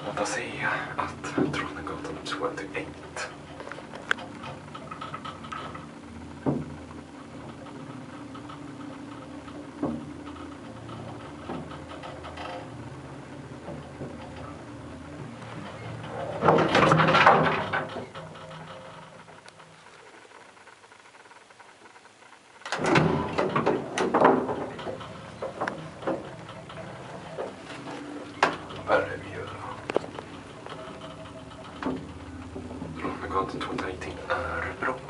Och då ser jag att Drottninggatan 28. Vad är det vi gör? Drottninggatan 28 är bra.